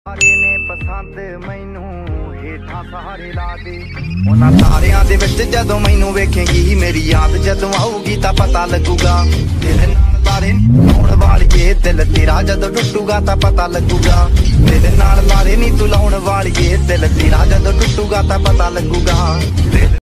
ਸਾਰੇ ਨੇ ਪਸੰਦ ਮੈਨੂੰ ਹੇਠਾਂ ਸਹਾਰੇ ਲਾ ਦੇ ਉਹਨਾਂ ਤਾਰਿਆਂ ਦੇ ਵਿੱਚ ਜਦੋਂ ਮੈਨੂੰ ਵੇਖੇਂਗੀ ਮੇਰੀ ਯਾਦ ਜਦੋਂ ਆਊਗੀ ਤਾਂ ਪਤਾ ਲੱਗੂਗਾ ਤੇਰੇ ਨਾਲ ਲਾਰੇ ਲਾਉਣ ਵਾਲੀਏ ਦਿਲ ਤੇਰਾ ਜਦੋਂ ਟੁੱਟੂਗਾ ਤਾਂ ਪਤਾ ਲੱਗੂਗਾ ਤੇਰੇ ਨਾਲ ਲਾਰੇ ਨਹੀਂ ਤੂੰ ਲਾਉਣ ਵਾਲੀਏ ਦਿਲ ਤੇਰਾ ਜਦੋਂ ਟੁੱਟੂਗਾ ਤਾਂ ਪਤਾ ਲੱਗੂਗਾ।